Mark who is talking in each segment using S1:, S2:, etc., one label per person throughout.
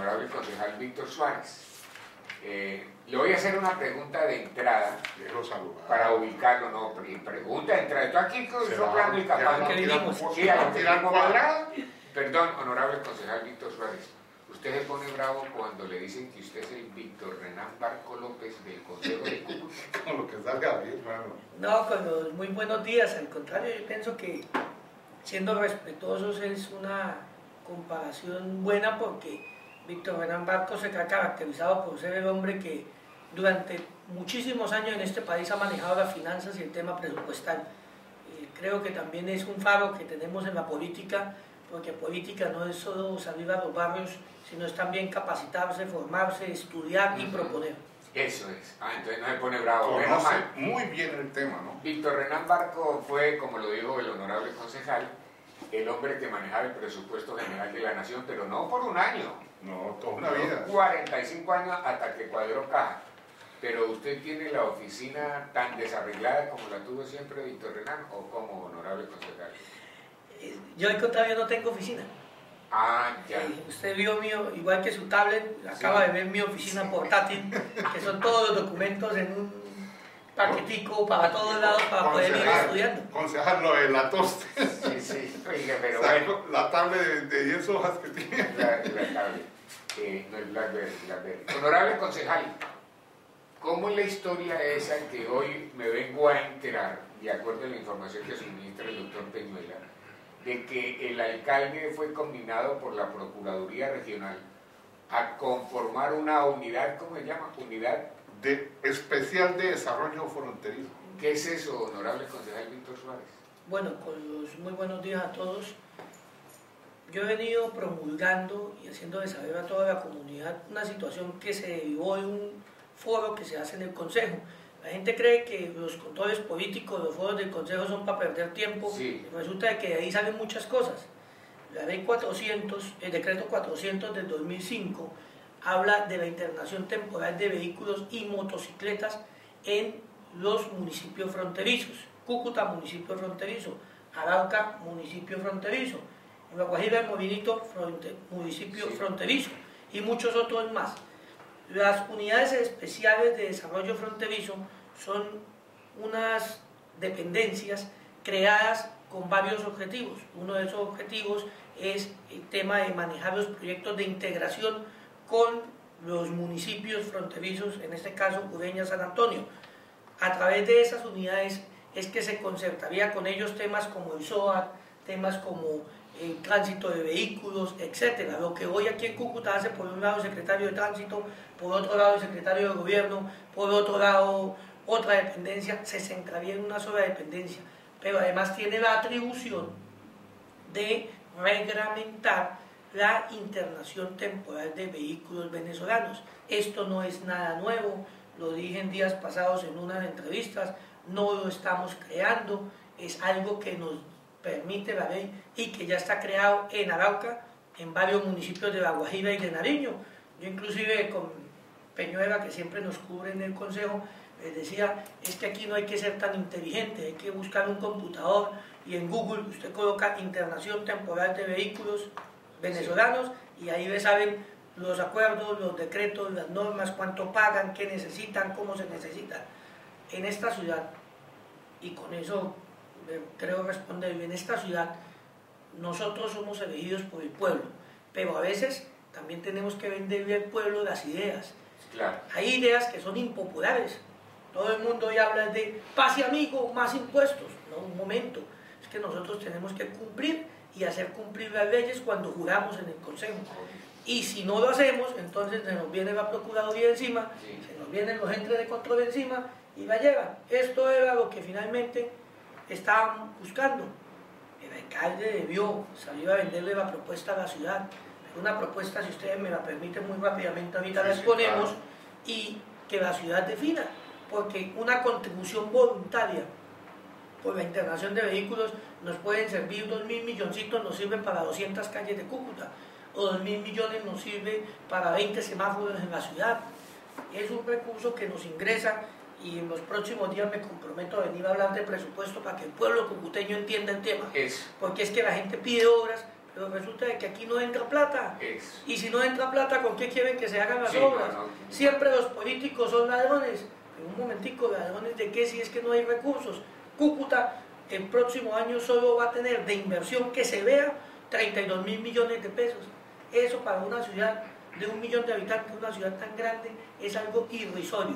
S1: honorable concejal Víctor Suárez. Le voy a hacer una pregunta de entrada para ubicarlo, no, pregunta de entrada. Estoy aquí soplando y capaz. Sí, a tirar cuadrado. Perdón, honorable concejal Víctor Suárez. Usted se pone bravo cuando le dicen que usted es el Víctor Renán Barco López del Consejo de Cúcuta.
S2: Con lo que salga bien, hermano.
S3: No, con los muy buenos días. Al contrario, yo pienso que siendo respetuosos es una comparación buena, porque Víctor Renán Barco se ha caracterizado por ser el hombre que durante muchísimos años en este país ha manejado las finanzas y el tema presupuestal. Creo que también es un faro que tenemos en la política, porque política no es solo salir a los barrios, sino es también capacitarse, formarse, estudiar y proponer.
S1: Eso es. Entonces no se pone bravo.
S2: Conoce muy bien el tema, ¿no?
S1: Víctor Renán Barco fue, como lo dijo el honorable concejal, el hombre que manejaba el presupuesto general de la nación, pero no por un año.
S2: No, toda una vida.
S1: 45 años hasta que cuadró caja. Pero usted tiene la oficina tan desarreglada como la tuvo siempre Víctor Renán, o como honorable concejal.
S3: Yo al contrario no tengo oficina.
S1: Ya.
S3: Usted vio mío, igual que su tablet, acaba de ver mi oficina portátil, que son todos los documentos en un paquetico para todos lados para poder ir estudiando.
S2: Concejal, lo de la toste.
S1: Sí, oiga, pero bueno.
S2: La tablet de 10 hojas que tiene.
S1: La tablet, no el Blackberry. Honorable concejal, ¿cómo es la historia esa que hoy me vengo a enterar, de acuerdo a la información que suministra el doctor Peñuela, de que el alcalde fue combinado por la Procuraduría Regional a conformar una unidad, ¿cómo se llama? Unidad
S2: especial de desarrollo fronterizo?
S1: ¿Qué es eso, honorable concejal Víctor Suárez?
S3: Bueno, con los muy buenos días a todos. Yo he venido promulgando y haciendo de saber a toda la comunidad una situación que se derivó de un foro que se hace en el Consejo. La gente cree que los controles políticos, los foros del Consejo son para perder tiempo.
S1: Sí.
S3: Y resulta que de ahí salen muchas cosas. La ley 400, el decreto 400 del 2005, habla de la internación temporal de vehículos y motocicletas en los municipios fronterizos. Cúcuta, municipio fronterizo; Arauca, municipio fronterizo; en La Guajira, el Molinito, municipio fronterizo, y muchos otros más. Las unidades especiales de desarrollo fronterizo son unas dependencias creadas con varios objetivos. Uno de esos objetivos es el tema de manejar los proyectos de integración con los municipios fronterizos, en este caso Ureña, San Antonio. A través de esas unidades es que se concertaría con ellos temas como el SOAT, temas como el tránsito de vehículos, etcétera. Lo que hoy aquí en Cúcuta hace por un lado el secretario de tránsito, por otro lado el secretario de gobierno, por otro lado otra dependencia, se centraría en una sola dependencia, pero además tiene la atribución de reglamentar la internación temporal de vehículos venezolanos. Esto no es nada nuevo, lo dije en días pasados en unas entrevistas, no lo estamos creando, es algo que nos permite la ley y que ya está creado en Arauca, en varios municipios de La Guajira y de Nariño. Yo inclusive con Peñuela, que siempre nos cubre en el Consejo, les decía, es que aquí no hay que ser tan inteligente, hay que buscar un computador y en Google usted coloca internación temporal de vehículos venezolanos y ahí le salen los acuerdos, los decretos, las normas, cuánto pagan, qué necesitan, cómo se necesitan. En esta ciudad, y con eso creo responder, en esta ciudad nosotros somos elegidos por el pueblo, pero a veces también tenemos que venderle al pueblo las ideas.
S1: Claro.
S3: Hay ideas que son impopulares. Todo el mundo hoy habla de paz y amigo, más impuestos. No, un momento, es que nosotros tenemos que cumplir y hacer cumplir las leyes cuando juramos en el Consejo. Y si no lo hacemos, entonces se nos viene la Procuraduría encima, se nos vienen los entes de control encima y la llevan. Esto era lo que finalmente estaban buscando. El alcalde salió a venderle la propuesta a la ciudad. Una propuesta, si ustedes me la permiten muy rápidamente, ahorita la exponemos, y que la ciudad defina, porque una contribución voluntaria por la internación de vehículos nos pueden servir, 2.000 milloncitos nos sirven para 200 calles de Cúcuta, o 2.000 millones nos sirve para 20 semáforos en la ciudad. Es un recurso que nos ingresa y en los próximos días me comprometo a venir a hablar de presupuesto para que el pueblo cucuteño entienda el tema. Porque es que la gente pide obras, pero resulta de que aquí no entra plata. Y si no entra plata, ¿con qué quieren que se hagan las obras? Siempre los políticos son ladrones. En un momentico, ¿ladrones de qué si es que no hay recursos? Cúcuta el próximo año solo va a tener de inversión que se vea 32.000 millones de pesos. Eso para una ciudad de 1 millón de habitantes, una ciudad tan grande, es algo irrisorio.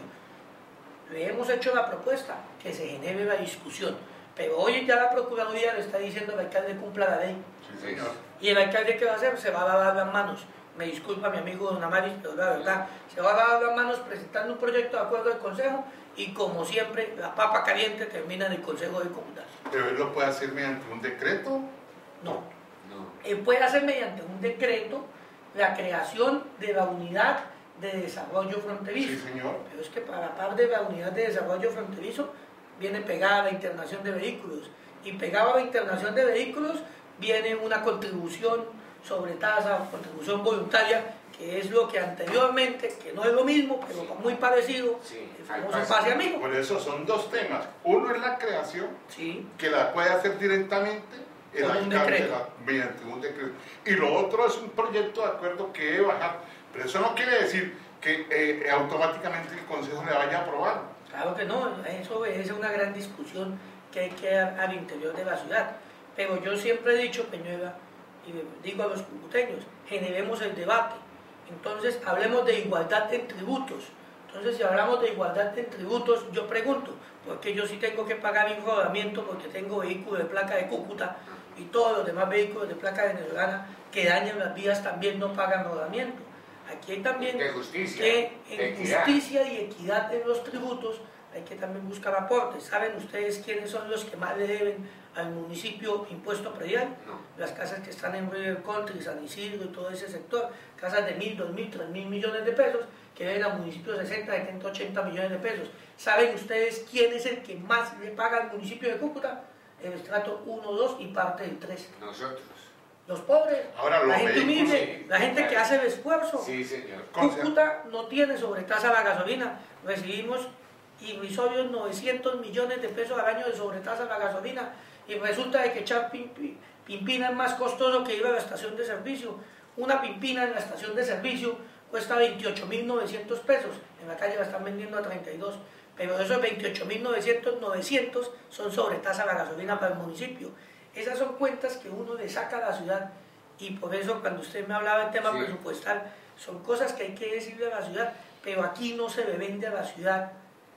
S3: Le hemos hecho la propuesta que se genere la discusión, pero hoy ya la Procuraduría le está diciendo al alcalde cumpla la ley.
S2: Sí, señor.
S3: Y el alcalde, ¿qué va a hacer? Se va a lavar las manos. Me disculpa mi amigo Don Amaris, pero la verdad, se va a lavar las manos presentando un proyecto de acuerdo al Consejo y como siempre, la papa caliente termina en el Consejo de Comunidad.
S2: ¿Pero él lo puede hacer mediante un decreto?
S3: No. Él puede hacer mediante un decreto la creación de la unidad de desarrollo fronterizo.
S2: Sí, señor.
S3: Pero es que para la par de la unidad de desarrollo fronterizo viene pegada la internación de vehículos. Y pegada a la internación de vehículos viene una contribución sobre tasa, contribución voluntaria, que es lo que anteriormente, que no es lo mismo, pero muy parecido, el famoso pase amigo.
S2: Por eso son dos temas. Uno es la creación,
S3: sí,
S2: que la puede hacer directamente el alcalde mediante un decreto. Y lo otro es un proyecto de acuerdo que debe bajar. Pero eso no quiere decir que automáticamente el Consejo le vaya a aprobar.
S3: Claro que no, eso es una gran discusión que hay que dar al interior de la ciudad. Pero yo siempre he dicho, Peñuela, y digo a los cucuteños, generemos el debate. Entonces, hablemos de igualdad en tributos. Entonces, si hablamos de igualdad en tributos, yo pregunto, ¿por qué yo sí tengo que pagar mi rodamiento porque tengo vehículos de placa de Cúcuta y todos los demás vehículos de placa venezolana que dañan las vías también no pagan rodamiento? Aquí hay también que en justicia y equidad en los tributos hay que también buscar aportes. ¿Saben ustedes quiénes son los que más le deben al municipio impuesto predial?
S1: No.
S3: Las casas que están en River Country, San Isidro y todo ese sector, casas de 1.000, 2.000, 3.000 millones de pesos, que deben al municipio 60, 70, 80 millones de pesos. ¿Saben ustedes quién es el que más le paga al municipio de Cúcuta? El estrato 1, 2 y parte del 3.
S1: Nosotros.
S3: Los pobres,
S2: ahora,
S3: la gente humilde,
S1: sí,
S3: la gente que hace el esfuerzo.
S1: Sí, señor.
S3: Cúcuta no tiene sobretasa la gasolina. Recibimos irrisorios 900 millones de pesos al año de sobretasa la gasolina y resulta de que echar pimpina es más costoso que ir a la estación de servicio. Una pimpina en la estación de servicio cuesta 28.900 pesos, en la calle la están vendiendo a 32, pero de esos 28.900, 900 son sobretasa la gasolina para el municipio. Esas son cuentas que uno le saca a la ciudad y por eso cuando usted me hablaba del tema presupuestal, son cosas que hay que decirle a la ciudad, pero aquí no se le vende a la ciudad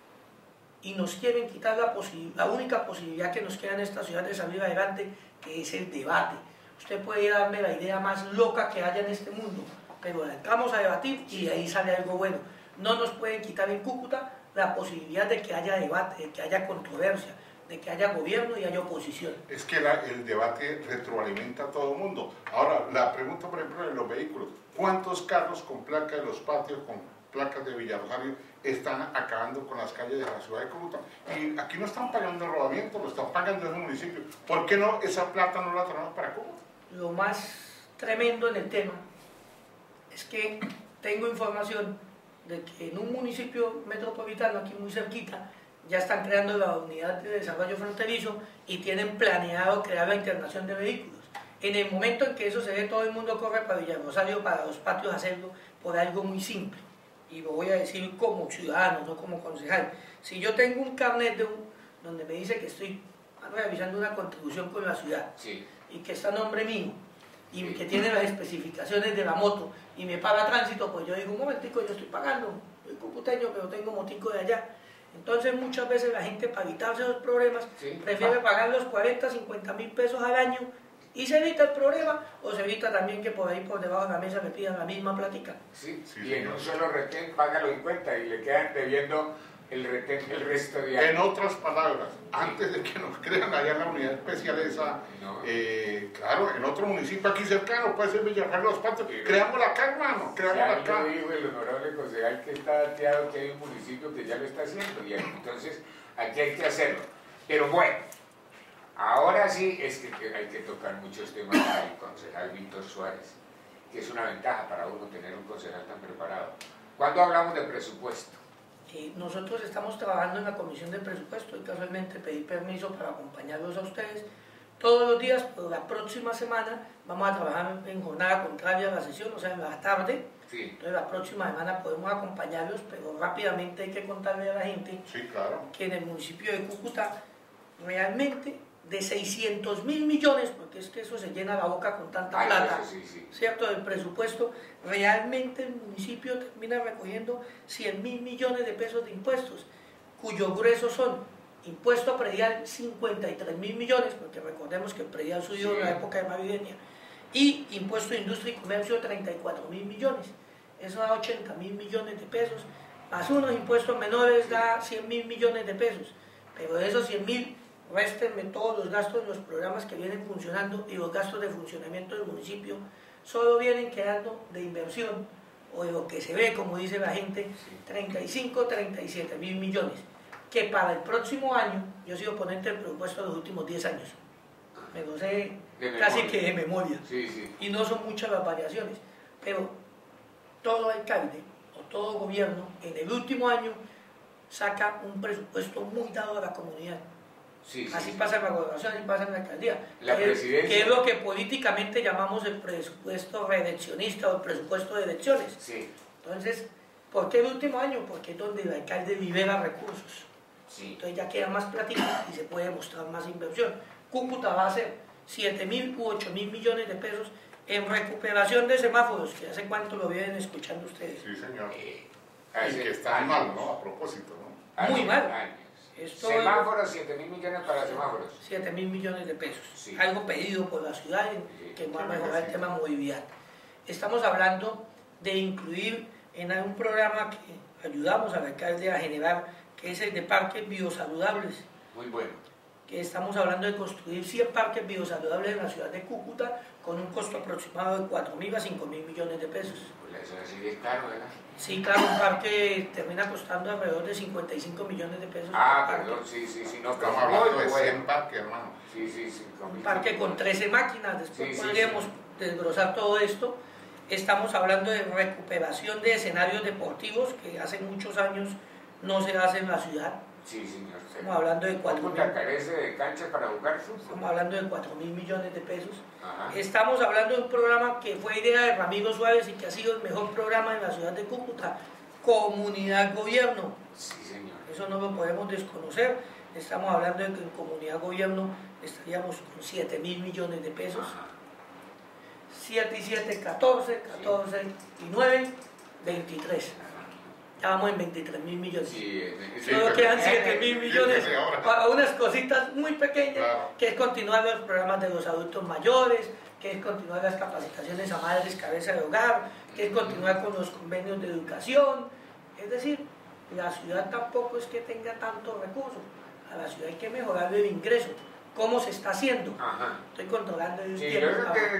S3: y nos quieren quitar la única posibilidad que nos queda en esta ciudad de salir adelante, que es el debate. Usted puede darme la idea más loca que haya en este mundo, pero la entramos a debatir y de ahí sale algo bueno. No nos pueden quitar en Cúcuta la posibilidad de que haya debate, de que haya controversia, de que haya gobierno y haya oposición.
S2: Es que el debate retroalimenta a todo el mundo. Ahora, la pregunta, por ejemplo, de los vehículos. ¿Cuántos carros con placa de los patios, con placas de Villarosario, están acabando con las calles de la ciudad de Cúcuta? Y aquí no están pagando el rodamiento, lo están pagando en el municipio. ¿Por qué no esa plata no la traemos para Cúcuta?
S3: Lo más tremendo en el tema es que tengo información de que en un municipio metropolitano, aquí muy cerquita, ya están creando la unidad de desarrollo fronterizo y tienen planeado crear la internación de vehículos. En el momento en que eso se ve, todo el mundo corre para Villarosario, para los patios, a hacerlo por algo muy simple. Y lo voy a decir como ciudadano, no como concejal. Si yo tengo un carnet donde me dice que estoy realizando una contribución con la ciudad y que está a nombre mío y que tiene las especificaciones de la moto y me paga tránsito, pues yo digo, un momentico, yo estoy pagando, soy cucuteño, pero tengo motico de allá. Entonces muchas veces la gente, para evitarse los problemas, prefiere pagar los 40, 50 mil pesos al año y se evita el problema, o se evita también que por ahí por debajo de la mesa me pidan la misma plática.
S1: Y en un solo retén paga los impuestos y le quedan debiendo el retén el resto de años.
S2: En otras palabras, antes de que nos crean allá en la unidad especial esa, claro, en otro municipio aquí cercano, puede ser Villarosario Los Patos, creámosla acá, hermano, creámosla acá.
S1: Yo digo el honorable concejal que está dateado que hay un municipio que ya lo está haciendo, y entonces aquí hay que hacerlo. Pero bueno, ahora sí es que hay que tocar muchos temas al concejal Víctor Suárez, que es una ventaja para uno tener un concejal tan preparado. ¿Cuándo hablamos de presupuesto?
S3: Nosotros estamos trabajando en la comisión de presupuesto y casualmente pedí permiso para acompañarlos a ustedes todos los días, pero la próxima semana vamos a trabajar en jornada contraria a la sesión, o sea, en la tarde.
S1: Sí.
S3: Entonces la próxima semana podemos acompañarlos, pero rápidamente hay que contarle a la gente que en el municipio de Cúcuta realmente de 600.000 millones, porque es que eso se llena la boca con tanta plata, ¿cierto? Del presupuesto, realmente el municipio termina recogiendo 100.000 millones de pesos de impuestos, cuyos gruesos son impuesto predial 53.000 millones, porque recordemos que el predial subió en la época de Mavidenia, y impuesto de industria y comercio 34.000 millones, eso da 80.000 millones de pesos, más unos impuestos menores da 100.000 millones de pesos, pero de esos 100.000 réstenme todos los gastos de los programas que vienen funcionando y los gastos de funcionamiento del municipio, solo vienen quedando de inversión, o de lo que se ve, como dice la gente, 35-37.000 millones, que para el próximo año, yo he sido ponente del presupuesto de los últimos 10 años, me lo sé casi que de memoria, y no son muchas las variaciones, pero todo alcalde o todo gobierno en el último año saca un presupuesto muy dado a la comunidad. Así pasa en la gobernación, así pasa en la alcaldía, que es lo que políticamente llamamos el presupuesto reeleccionista o el presupuesto de elecciones. Entonces, ¿por qué el último año? Porque es donde el alcalde libera recursos. Entonces ya queda más platita y se puede mostrar más inversión. Cúcuta va a hacer 7.000 u 8.000 millones de pesos en recuperación de semáforos, que hace cuánto lo vienen escuchando ustedes.
S2: Sí, señor. Y que está mal, ¿no? A propósito, ¿no?
S3: Muy mal.
S1: Semáforos, 7.000 millones para semáforos.
S3: 7.000 millones de pesos. Algo pedido por la ciudad que va a mejorar el tema de movilidad. Estamos hablando de incluir en un programa que ayudamos al alcalde a generar, que es el de parques biosaludables.
S1: Muy bueno.
S3: Que estamos hablando de construir 100 parques biosaludables en la ciudad de Cúcuta con un costo aproximado de 4.000 a 5.000 millones de pesos.
S1: Pues eso sí es caro, ¿verdad?
S3: Sí, claro, un parque termina costando alrededor de 55 millones de pesos.
S1: Perdón, no,
S2: estamos hablando de 100 parques, hermano.
S3: Un parque con 13 máquinas, después podríamos desglosar todo esto. Estamos hablando de recuperación de escenarios deportivos que hace muchos años no se hace en la ciudad.
S1: Señor.
S3: Estamos hablando de 4.000.
S1: Carece de canchas para jugar fútbol.
S3: Estamos hablando de 4.000 millones de pesos. Estamos hablando de un programa que fue idea de Ramiro Suárez y que ha sido el mejor programa en la ciudad de Cúcuta, Comunidad Gobierno.
S1: Señor.
S3: Eso no lo podemos desconocer. Estamos hablando de que en Comunidad Gobierno estaríamos con 7.000 millones de pesos. 7 y 7, 14, 14 y 9, 23. Estábamos en 23.000 millones. Solo quedan 7.000 millones para unas cositas muy pequeñas, que es continuar los programas de los adultos mayores, que es continuar las capacitaciones a madres cabeza de hogar, que es continuar con los convenios de educación. Es decir, la ciudad tampoco es que tenga tantos recursos, a la ciudad hay que mejorarle el ingreso. ¿Cómo se está haciendo? Estoy controlando el tiempo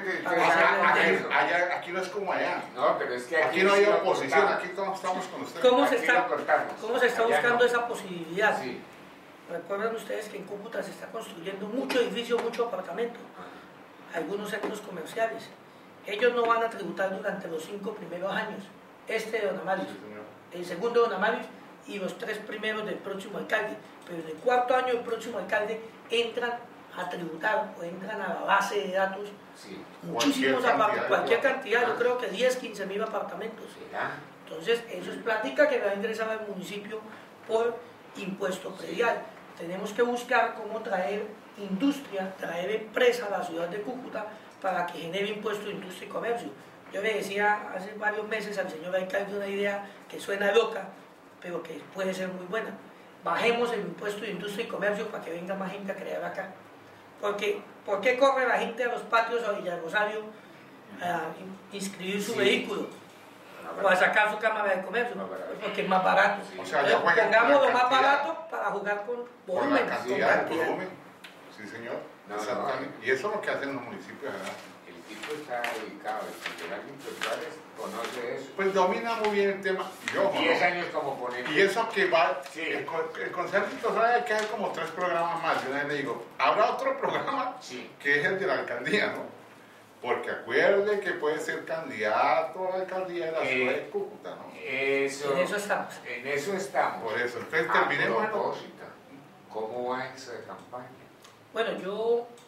S2: aquí no es como allá.
S1: No, pero es que
S2: aquí no hay oposición, aquí todos estamos con ustedes.
S3: ¿Cómo se está buscando esa posibilidad? Recuerden ustedes que en Cúcuta se está construyendo mucho edificio, mucho apartamento, algunos centros comerciales. Ellos no van a tributar durante los 5 primeros años. Este de Don Amarius, el segundo de Don Amarius y los 3 primeros del próximo alcalde. Pero en el 4º año del próximo alcalde entran a tributar o entran a la base de datos muchísimos apartamentos, cualquier cantidad, yo creo que 10, 15.000 apartamentos. Entonces, eso es plática que va a ingresar al municipio por impuesto predial. Tenemos que buscar cómo traer industria, traer empresa a la ciudad de Cúcuta para que genere impuesto de industria y comercio. Yo le decía hace varios meses al señor alcalde una idea que suena loca, pero que puede ser muy buena. Bajemos el impuesto de industria y comercio para que venga más gente a crear acá. Porque, ¿por qué corre la gente a los patios a Villarosario a inscribir su vehículo? O a sacar su cámara de comercio, porque es más barato.
S2: O sea, ya
S3: pongamos lo más barato para jugar con volumen.
S2: Con cantidad. Sí, señor. Y eso es lo que hacen los municipios, ¿verdad?
S1: El tipo está dedicado, el general Suárez conoce eso.
S2: Pues domina muy bien el tema.
S1: 10 años como ponente.
S2: Y eso que va, el Consejo Suárez hay que hacer como 3 programas más. Yo le digo, habrá otro programa que es el de la alcaldía, ¿no? Porque acuerde que puede ser candidato a la alcaldía de la ciudad de Cúcuta, ¿no?
S3: En eso estamos.
S1: En eso estamos.
S2: Por eso, entonces terminemos.
S1: ¿Cómo va esa campaña?
S3: Bueno, yo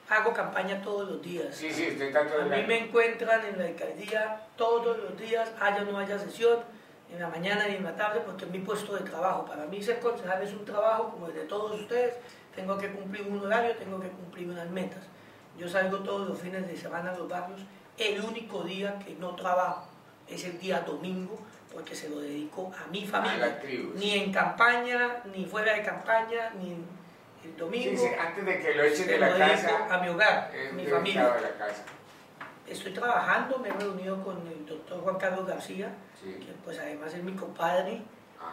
S3: hago campaña todos los días.
S1: Sí, sí, estoy tanto.
S3: A mí me encuentran en la alcaldía todos los días, haya o no haya sesión, en la mañana y en la tarde, porque es mi puesto de trabajo. Para mí ser concejal es un trabajo como el de todos ustedes. Tengo que cumplir un horario, tengo que cumplir unas metas. Yo salgo todos los fines de semana a los barrios. El único día que no trabajo es el día domingo, porque se lo dedico a mi familia. Ni en campaña, ni fuera de campaña, ni el domingo.
S1: Sí, sí, antes de que lo echen de la casa.
S3: A mi hogar, a mi familia.
S1: De la casa.
S3: Estoy trabajando, me he reunido con el doctor Juan Carlos García, sí, que pues además es mi compadre,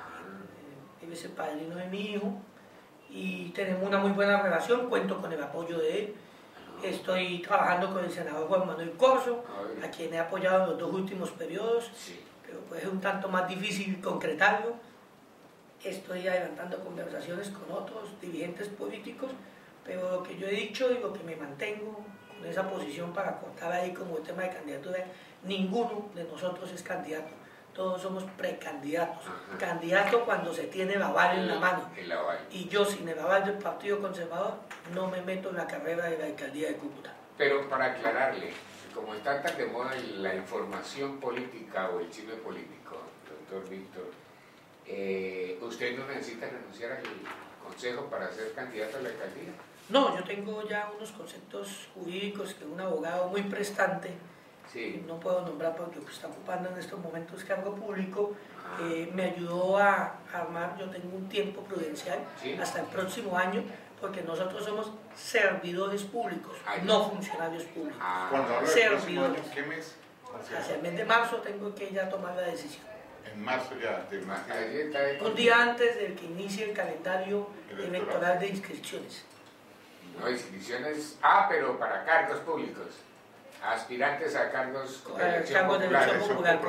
S3: él es el padrino de mi hijo, y tenemos una muy buena relación, cuento con el apoyo de él. Estoy trabajando con el senador Juan Manuel Corzo, a quien he apoyado en los 2 últimos periodos, sí, pero pues es un tanto más difícil concretarlo. Estoy adelantando conversaciones con otros dirigentes políticos, pero lo que yo he dicho y lo que me mantengo con esa posición para cortar ahí como el tema de candidatura, ninguno de nosotros es candidato, todos somos precandidatos. Ajá. Candidato cuando se tiene el aval en la mano. Y yo sin el aval del Partido Conservador no me meto en la carrera de la alcaldía de Cúcuta.
S1: Pero para aclararle, como está tan de moda la información política o el chisme político, doctor Víctor, ¿usted no necesita renunciar al consejo para ser candidato a la alcaldía?
S3: No, yo tengo ya unos conceptos jurídicos que un abogado muy prestante, sí, no puedo nombrar porque está ocupando en estos momentos cargo público, me ayudó a armar. Yo tengo un tiempo prudencial, ¿sí?, hasta el próximo año, porque nosotros somos servidores públicos, no funcionarios públicos.
S2: Cuando hablo del próximo año, ¿qué mes?
S3: Hacia el mes de marzo tengo que ya tomar la decisión.
S2: En marzo ya,
S3: un día antes de que inicie el calendario electoral de inscripciones.
S1: No, inscripciones, pero para cargos públicos, aspirantes a cargos de elección popular,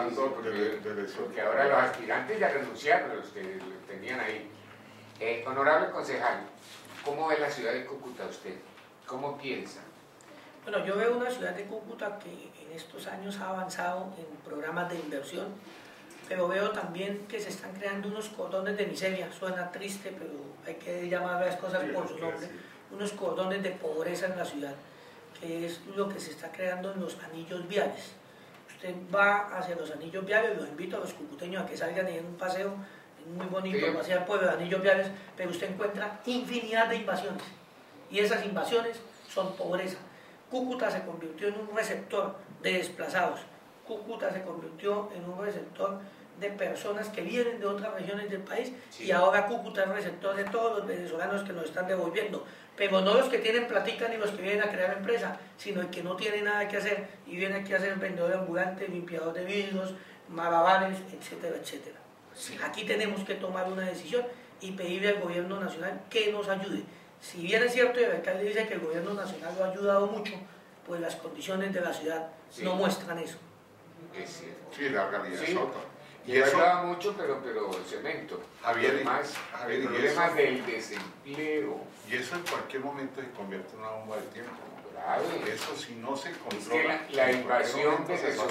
S1: porque ahora los aspirantes ya renunciaron, los que tenían ahí. Honorable concejal, ¿cómo ve la ciudad de Cúcuta usted? ¿Cómo piensa?
S3: Bueno, yo veo una ciudad de Cúcuta que en estos años ha avanzado en programas de inversión, pero veo también que se están creando unos cordones de miseria. Suena triste, pero hay que llamar las cosas por su nombre. Unos cordones de pobreza en la ciudad, que es lo que se está creando en los anillos viales. Usted va hacia los anillos viales, los invito a los cucuteños a que salgan y den un paseo muy bonito, sí, hacia el pueblo de anillos viales, pero usted encuentra infinidad de invasiones, y esas invasiones son pobreza. Cúcuta se convirtió en un receptor de desplazados, Cúcuta se convirtió en un receptor de personas que vienen de otras regiones del país, sí, y ahora Cúcuta es receptor de todos los venezolanos que nos están devolviendo, pero no los que tienen platica ni los que vienen a crear empresa, sino el que no tiene nada que hacer y viene aquí a ser vendedor ambulante, limpiador de vidrios, malabares, etcétera, etcétera. Sí. Aquí tenemos que tomar una decisión y pedirle al gobierno nacional que nos ayude. Si bien es cierto y el alcalde dice que el gobierno nacional lo ha ayudado mucho, pues las condiciones de la ciudad, sí, no muestran eso.
S2: Es cierto. Sí, la realidad es otra.
S1: Y eso hablaba mucho, pero cemento.
S2: Javier,
S1: problemas del desempleo.
S2: Y eso en cualquier momento se convierte en una bomba de tiempo.
S1: Grave.
S2: Eso si no se controla.
S1: Es que la invasión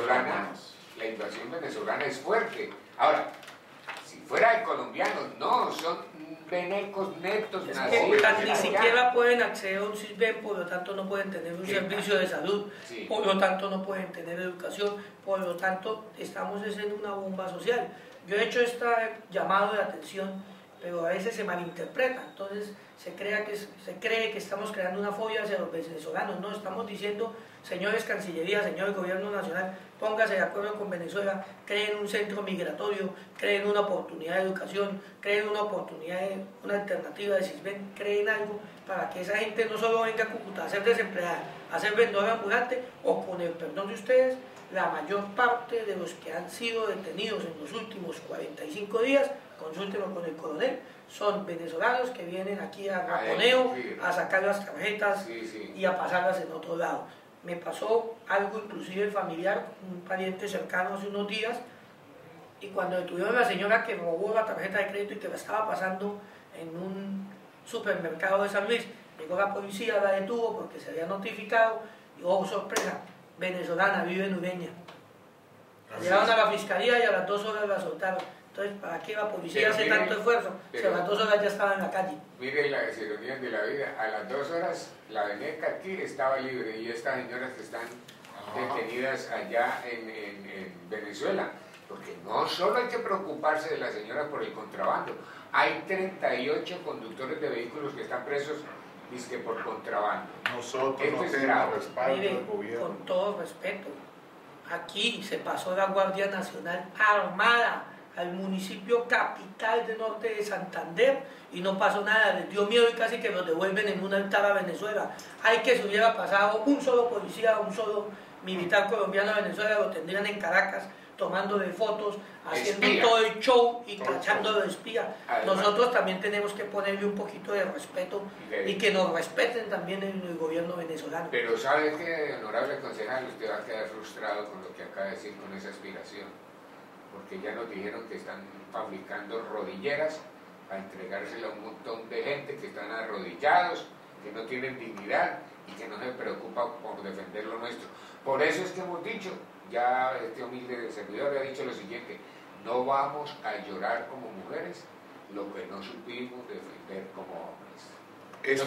S1: venezolana es fuerte. Ahora, si fuera de colombianos, no, son venecos netos.
S3: Es que ni siquiera pueden acceder a un CISBEN, por lo tanto no pueden tener un servicio de salud, sí, por lo tanto no pueden tener educación, por lo tanto estamos en una bomba social. Yo he hecho este llamado de atención, pero a veces se malinterpreta, entonces se cree que estamos creando una fobia hacia los venezolanos. No, estamos diciendo, señores Cancillería, señores Gobierno Nacional, póngase de acuerdo con Venezuela, creen un centro migratorio, creen una oportunidad de educación, creen una oportunidad, una alternativa de CISBEN, creen algo para que esa gente no solo venga a Cúcuta a ser desempleada, a ser vendedor ambulante, o con el perdón de ustedes, la mayor parte de los que han sido detenidos en los últimos 45 días, consúltenlo con el coronel, son venezolanos que vienen aquí a raponeo, a sacar las tarjetas, y a pasarlas en otro lado. Me pasó algo inclusive familiar, un pariente cercano hace unos días, y cuando detuvieron a la señora que robó la tarjeta de crédito y que la estaba pasando en un supermercado de San Luis, llegó la policía, la detuvo porque se había notificado, y oh sorpresa, venezolana, vive en Ureña. Llevaron a la fiscalía y a las 2 horas la soltaron. Entonces, ¿para qué la policía hace tanto esfuerzo? Si a las 2 horas ya estaba en la calle.
S1: Mire las ironías de la vida. A las 2 horas la veneca aquí estaba libre y estas señoras que están detenidas allá en Venezuela. Porque no solo hay que preocuparse de las señoras por el contrabando. Hay 38 conductores de vehículos que están presos dizque por contrabando.
S2: Nosotros no tenemos respaldo del gobierno.
S3: Con todo respeto, aquí se pasó la Guardia Nacional armada al municipio capital de norte de Santander y no pasó nada, les dio miedo y casi que los devuelven en un altar a Venezuela. Hay que se hubiera pasado un solo policía, un solo militar colombiano a Venezuela, lo tendrían en Caracas tomándole fotos, haciendo espía. Todo el show y tachándolo de espía. Además, nosotros también tenemos que ponerle un poquito de respeto y que nos respeten también en el gobierno venezolano.
S1: Pero ¿sabe qué, honorable concejal? Usted va a quedar frustrado con lo que acaba de decir, con esa aspiración, porque ya nos dijeron que están fabricando rodilleras a entregársela a un montón de gente que están arrodillados, que no tienen dignidad y que no se preocupa por defender lo nuestro. Por eso es que hemos dicho, ya este humilde servidor ha dicho lo siguiente: no vamos a llorar como mujeres lo que no supimos defender como hombres.
S2: Esto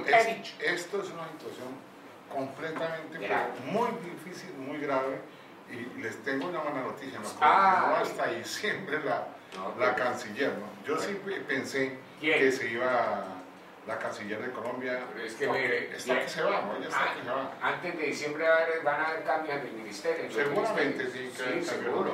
S2: es una situación completamente muy difícil, muy grave, y les tengo una mala noticia, nos continuó hasta diciembre la canciller, ¿no? Yo sí pensé que se iba la canciller de Colombia.
S1: Pero es que mire,
S2: está que se va, ¿no? Ya está que se va.
S1: Antes de diciembre van a haber cambios en el ministerio.
S2: Seguramente sí,
S1: seguro.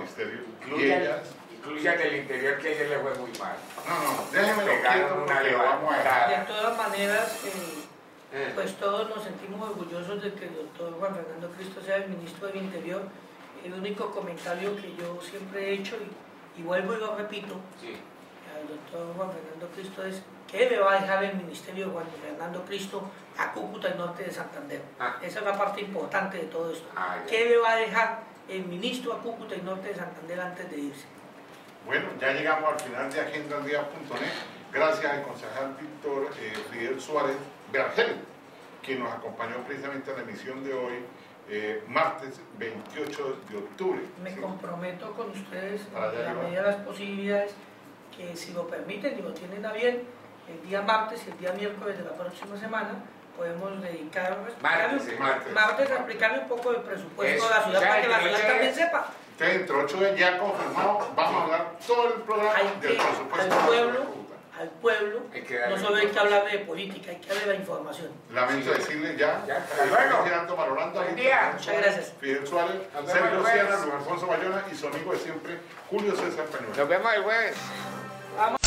S1: Incluyan el interior, que ayer le fue muy mal.
S2: No, déjeme lo quieto porque vamos a...
S3: De todas maneras, pues todos nos sentimos orgullosos de que el doctor Juan Fernando Cristo sea el ministro del Interior. El único comentario que yo siempre he hecho, y vuelvo y lo repito, al doctor Juan Fernando Cristo es: ¿qué le va a dejar el ministerio de Juan Fernando Cristo a Cúcuta y norte de Santander? Esa es la parte importante de todo esto. ¿Qué le va a dejar el ministro a Cúcuta y norte de Santander antes de irse?
S2: Bueno, ya llegamos al final de agendaldía.net. Gracias al concejal Víctor Fidel Suárez Vergel, quien nos acompañó precisamente a la emisión de hoy, martes 28 de octubre.
S3: Me comprometo con ustedes, en la medida de las posibilidades, que si lo permiten y lo tienen a bien, el día martes y el día miércoles de la próxima semana podemos dedicar martes a explicarle un poco del presupuesto de la ciudad, para que la ciudad también sepa.
S2: Entonces, dentro de 8 días ya confirmado, vamos a hablar todo el programa del presupuesto.
S3: Al pueblo, no solo hay que hablar de política, hay que hablar de la información.
S2: Lamento decirle ya Gerardo Marolanda,
S3: muchas gracias.
S2: Fidel Suárez, Sergio Sierra, Luis Alfonso Bayona y su amigo de siempre, Julio César Peñuela.
S1: Nos vemos el jueves.
S3: Vamos.